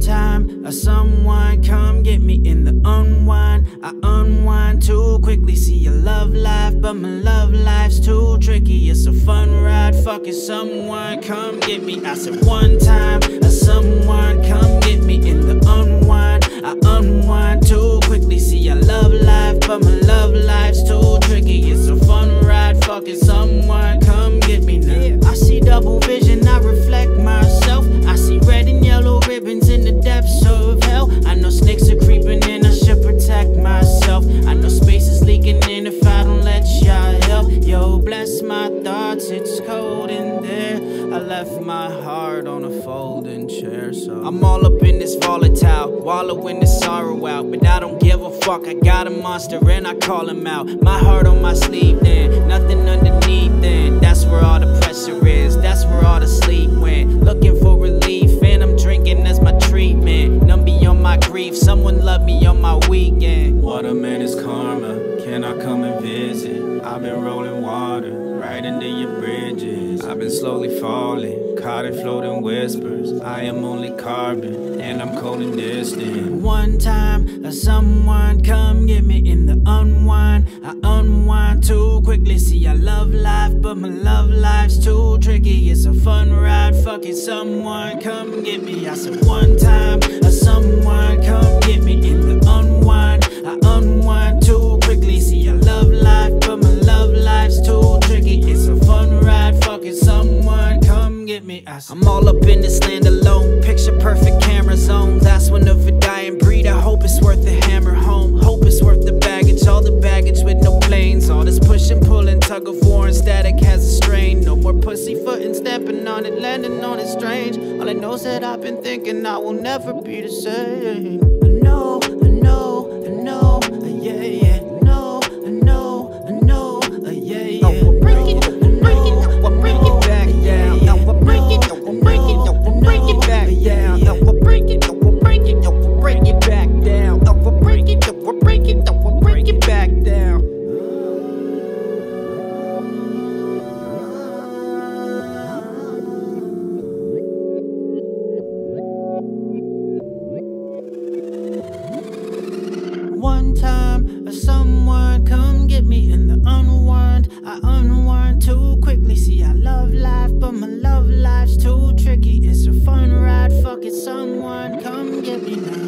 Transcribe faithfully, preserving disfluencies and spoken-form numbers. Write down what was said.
time, uh, someone come get me in the unwind. I unwind too quickly, see your love life, but my love life's too tricky. It's a fun ride, fucking someone come get me. I said one time, uh, someone come get me in the unwind. I unwind too quickly, see your love life, but my love life's too tricky. It's a fun ride, fucking someone come get me now. I see double vision, I reflect myself. I see red and yellow ribbons in the depths of hell. I know snakes are creeping in, I should protect myself. I know space is leaking in if I don't let y'all help. Yo, bless my thoughts, it's cold in there. I left my heart on a folding chair, so I'm all up in this volatile, wallowing the sorrow out. But I don't give a fuck, I got a monster and I call him out. My heart on my sleeve then, nothing underneath then. That's where all the pressure is, that's where all the sleep went. Looking for relief and I'm drinking as my treatment. Numb beyond my grief, someone love me on my weekend. What a man is karma, can I come and visit? I've been rolling water right into your bridges. I've been slowly falling, caught in floating whispers. I am only carbon, and I'm cold and distant. One time, uh, someone come get me in the unwind. I unwind too quickly, see I love life, but my love life's too tricky. It's a fun ride, fucking someone come get me. I said one time, uh, someone come get me in the unwind. I unwind too quickly, see I love life, but my love life's too tricky. It's a fun ride, fucking someone come get me. I'm all up in this land alone, picture perfect camera zone. Last one of a dying breed, I hope it's worth the hammer home. Hope it's worth the baggage, all the baggage with no planes. All this push and pulling, tug of war and static has a strain. No more pussyfooting, stepping on it, landing on it strange. All I know is that I've been thinking I will never be the same. I know, I know, I know, uh, yeah, yeah. No, I know, I know, uh, yeah, yeah. No, we'll break it, we'll break it, we'll break it back down. No, we'll break it, no, we'll break it, no, we'll break it back down. No, we'll break it, no, we'll break it, no, we'll break it back down. No, we'll break it, no, we'll break it, no, we'll break it back down. One time, uh, someone come get me in the unwind. I unwind too quickly, see I love life, but my love life's too tricky. It's a fun ride, fucking someone come get me now.